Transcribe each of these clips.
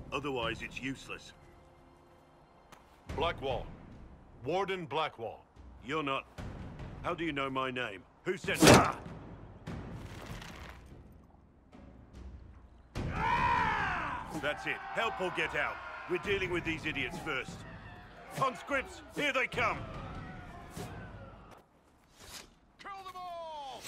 Otherwise, it's useless. Blackwall. Warden Blackwall. You're not... How do you know my name? Who sent me? That's it. Help or get out. We're dealing with these idiots first. Conscripts, here they come! Kill them all!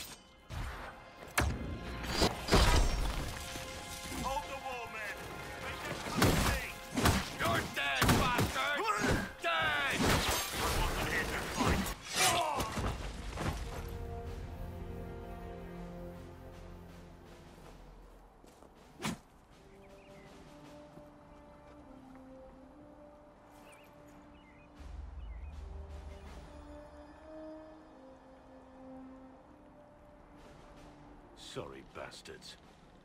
Hold the wall, men! Make them come see! You're dead, bastard! Dead! I wasn't here to fight. Sorry, bastards.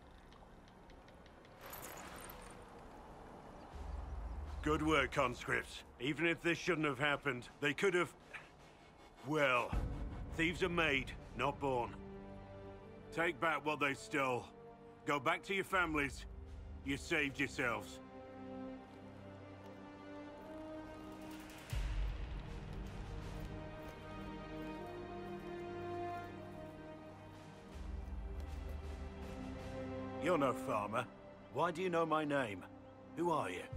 Good work, conscripts. Even if this shouldn't have happened, they could have... Well, thieves are made, not born. Take back what they stole. Go back to your families. You saved yourselves. You're no farmer. Why do you know my name? Who are you?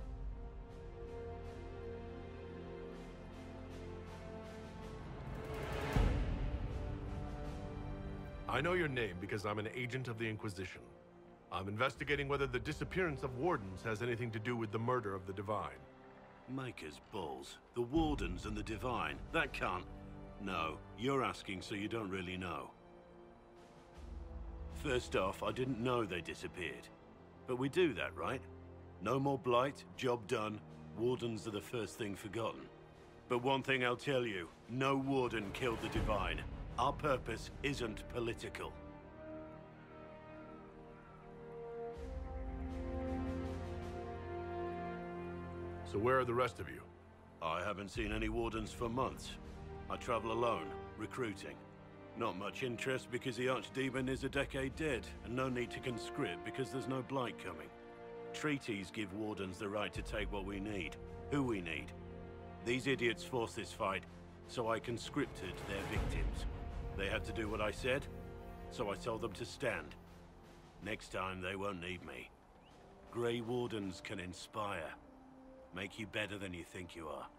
I know your name because I'm an agent of the Inquisition. I'm investigating whether the disappearance of Wardens has anything to do with the murder of the Divine. Maker's balls. The Wardens and the Divine. That can't... No, you're asking so you don't really know. First off, I didn't know they disappeared. But we do that, right? No more blight, job done. Wardens are the first thing forgotten. But one thing I'll tell you, no Warden killed the Divine. Our purpose isn't political. So where are the rest of you? I haven't seen any Wardens for months. I travel alone, recruiting. Not much interest because the Archdemon is a decade dead, and no need to conscript because there's no blight coming. Treaties give Wardens the right to take what we need, who we need. These idiots forced this fight, so I conscripted their victims. They had to do what I said, so I told them to stand. Next time, they won't need me. Grey Wardens can inspire. Make you better than you think you are.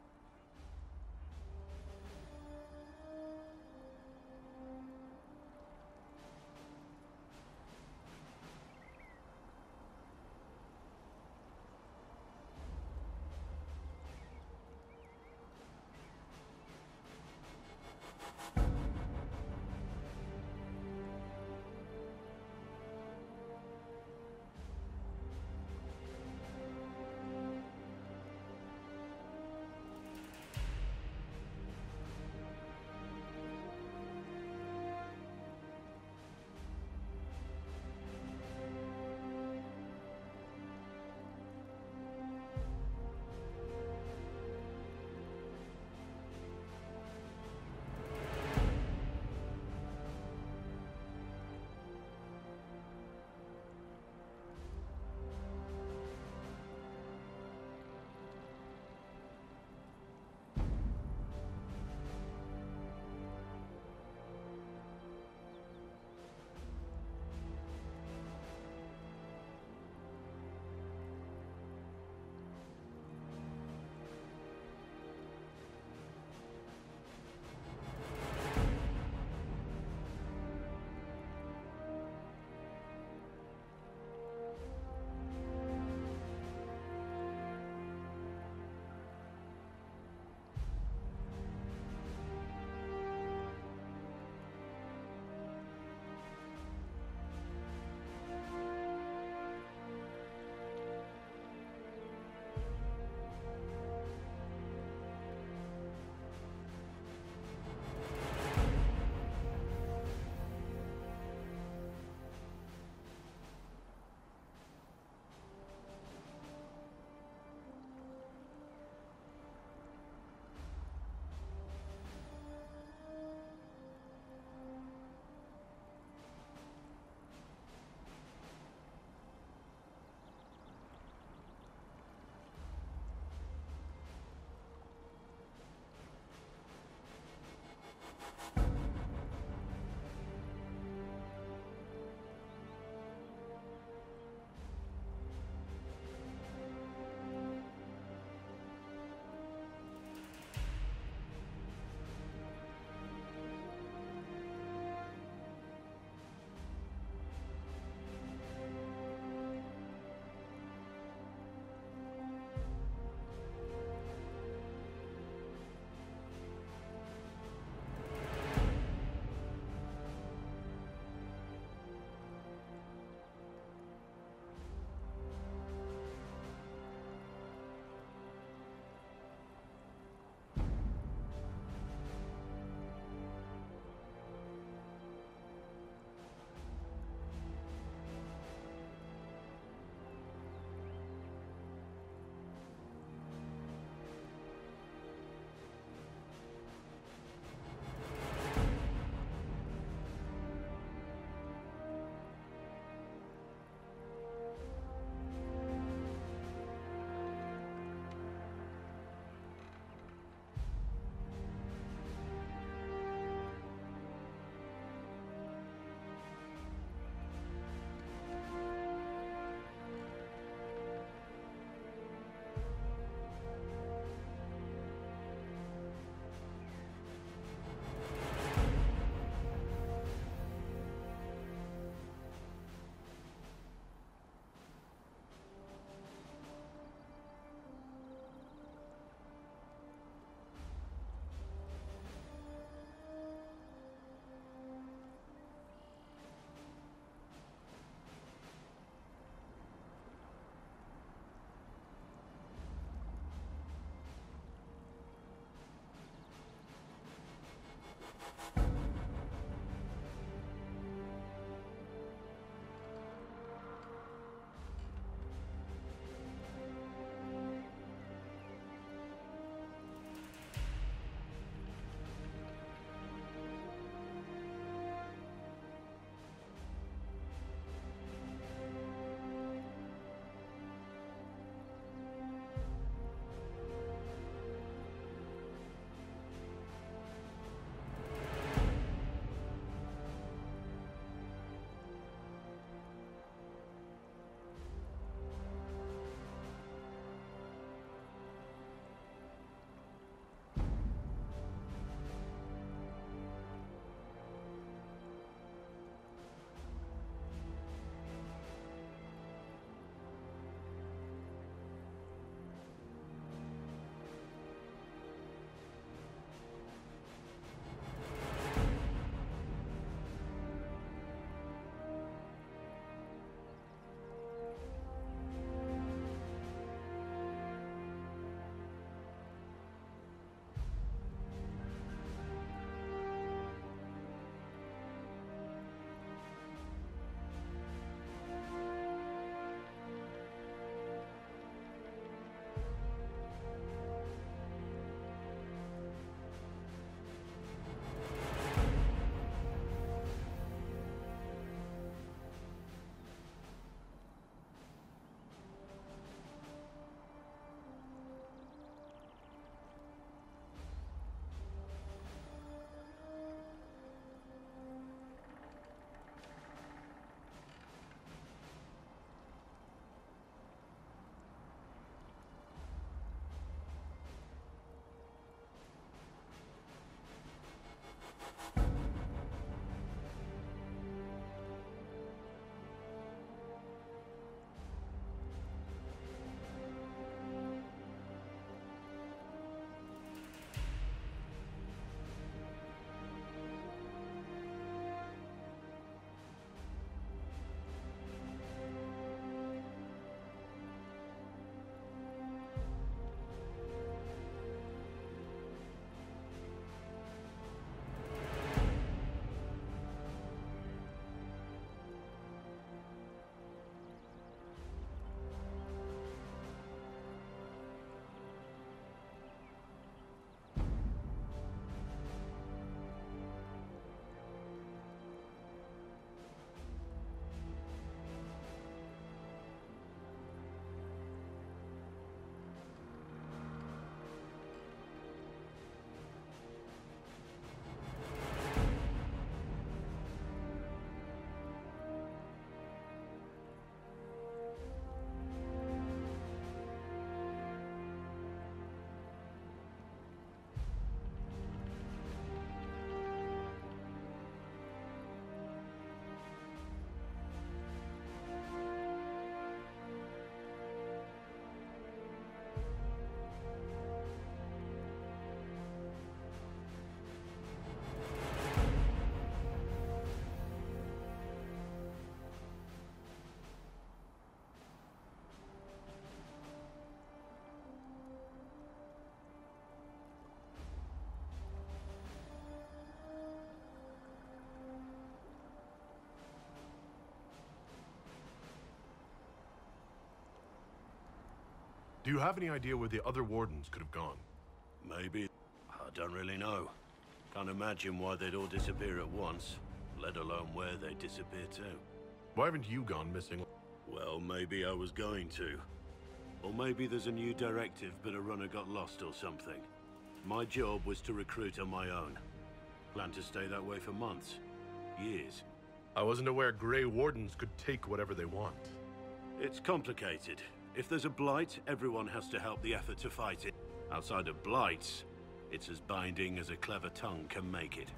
Do you have any idea where the other wardens could have gone? Maybe. I don't really know. Can't imagine why they'd all disappear at once, let alone where they'd disappear to. Why haven't you gone missing? Well, maybe I was going to. Or maybe there's a new directive, but a runner got lost or something. My job was to recruit on my own. Plan to stay that way for months. Years. I wasn't aware Grey Wardens could take whatever they want. It's complicated. If there's a blight, everyone has to help the effort to fight it. Outside of blights, it's as binding as a clever tongue can make it.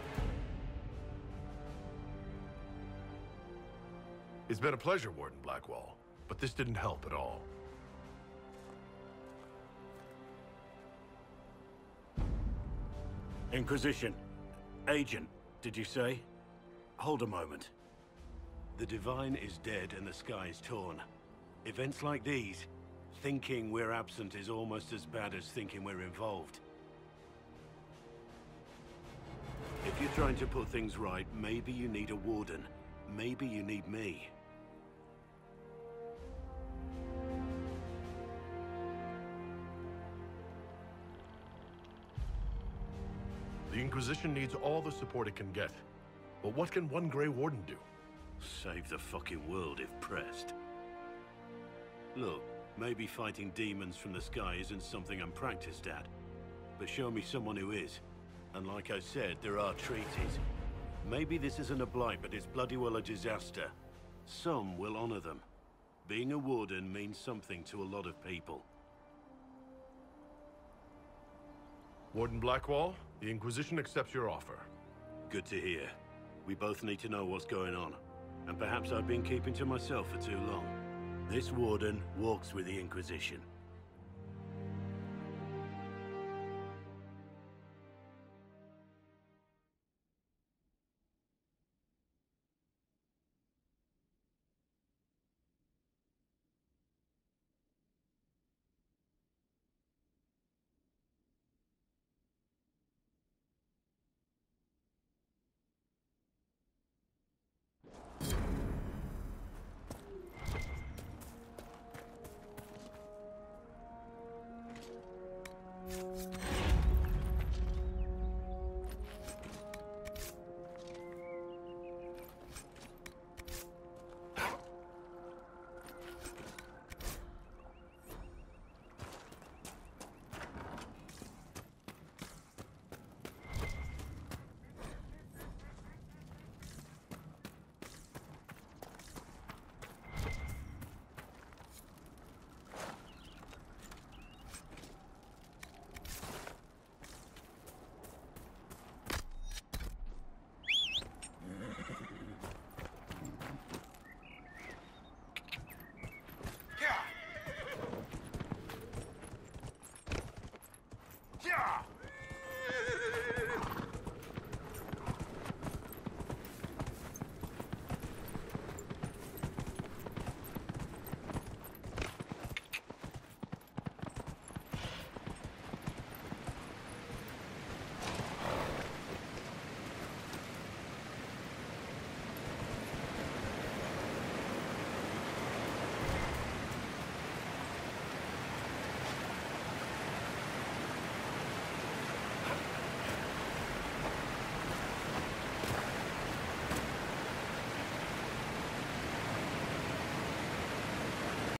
It's been a pleasure, Warden Blackwall, but this didn't help at all. Inquisition. Agent, did you say? Hold a moment. The Divine is dead and the sky is torn. Events like these, thinking we're absent is almost as bad as thinking we're involved. If you're trying to put things right, maybe you need a warden. Maybe you need me. The Inquisition needs all the support it can get. But what can one Grey Warden do? Save the fucking world if pressed. Look, maybe fighting demons from the sky isn't something I'm practiced at. But show me someone who is. And like I said, there are treaties. Maybe this isn't a blight, but it's bloody well a disaster. Some will honor them. Being a warden means something to a lot of people. Warden Blackwall, the Inquisition accepts your offer. Good to hear. We both need to know what's going on. And perhaps I've been keeping to myself for too long. This warden walks with the Inquisition.